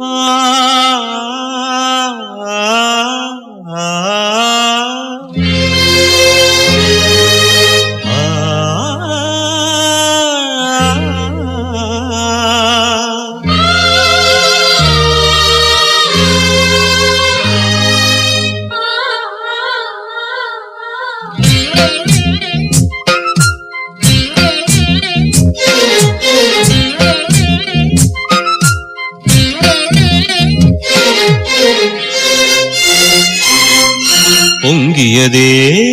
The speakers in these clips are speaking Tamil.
பொங்கியதே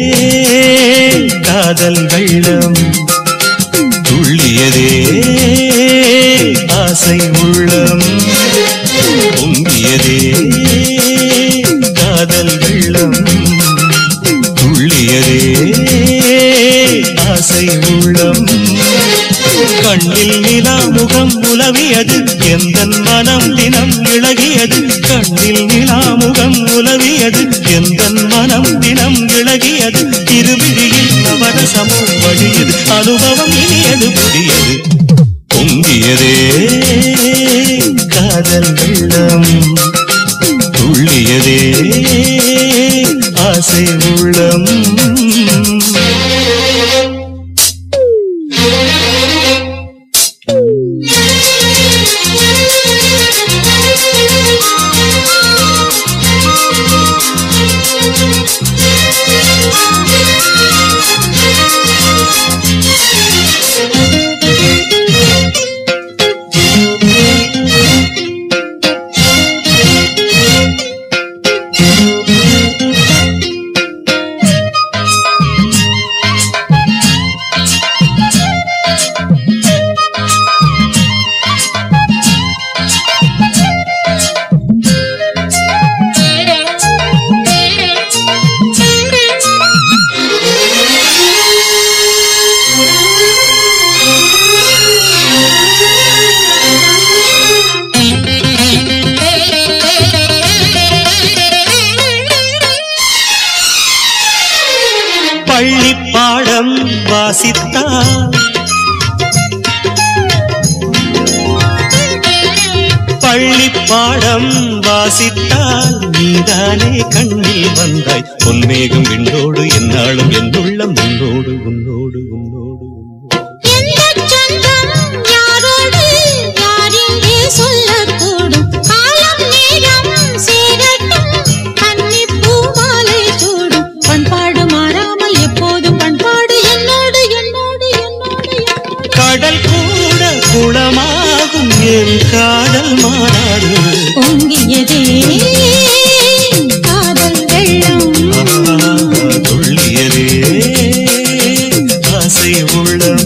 காதல் வெள்ளம், துள்ளியதே ஆசை உள்ளம். பொங்கியதே காதல் வெள்ளம், துள்ளியதே ஆசை உள்ளம். கண்ணில் நிலா முகம் உலவியது, எந்தன் மனம் தினம் இழகியது. கண்ணில் நிலா முகம் உலவியது, எந்தன் மனம் தினம் இழகியது. திருவிழியில் நவரசமும் வழியது, அனுபவம் இனியது புதியது. பொங்கியதே காதல் வெள்ளம், துள்ளியதே ஆசை உள்ளம். பள்ளி பாடம் வாசித்தால், பள்ளி பாடம் வாசித்தால் நீதானே கண்ணில் வந்தாய். பொன்மேகம் விண்ணோடு என்னாலும் என்னுள்ளம் உன்னோடு உன்னோடு உன்னோடு. சொல்லக்கூடும் காலம் நேரம் சேரட்டும், கன்னி பூமாலை சூடும். பண்பாடு மாறாமல் எப்போதும் பண்பாடு என்னோடு என்னோடு என்னோடு. கடல் கூட குளமாகும், என் காதல் மாறாது. பொங்கியதே காதல் வெள்ளம், துள்ளியதே ஆசை உள்ளம்.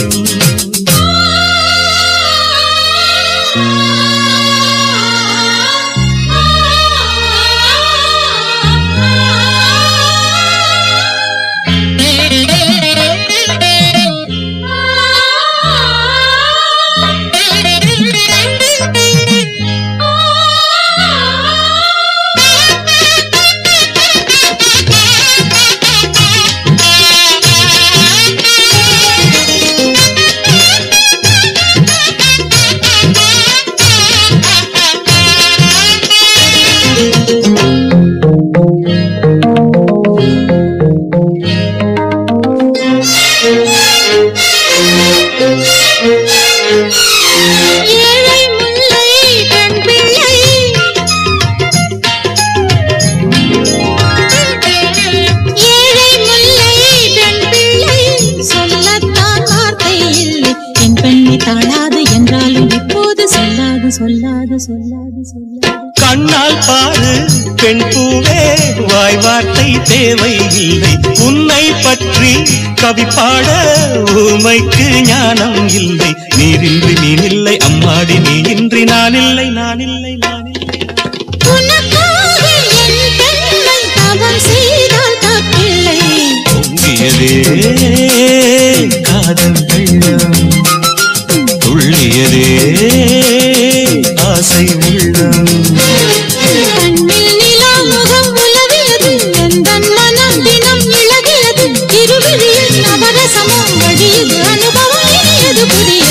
ஏழை முல்லை பெண் பிள்ளை, ஏழை முல்லை பெண் பிள்ளை, சொல்லத்தான் வார்த்தை இல்லை. என் பெண்ணை தாழாது என்றாலும் இப்போது சொல்லாது சொல்லாது சொல்லாது சொல்லாது. கண்ணால் பாரு பெண் பூவே, வாய் வார்த்தை தேவை இல்லை. உன்னை பற்றி கவி பாட ஊமைக்கு ஞானம் இல்லை. நீரின்றி மீனில்லை அம்மாடி, நீ இன்றி நான் இல்லை நான் இல்லை நான் இல்லை. உனக்காக என் பெண்ணை தவம் செய்தால் தப்பில்லை. பொங்கியதே காதல் வெள்ளம், துள்ளியதே ஆசை உள்ளம். கண்ணில் நிலா முகம் உலவியது, எந்தன் மனம் தினம் இழகியது. திருவிழியில் நவரசமும் வழியது, அனுபவம் இனியது புதிய.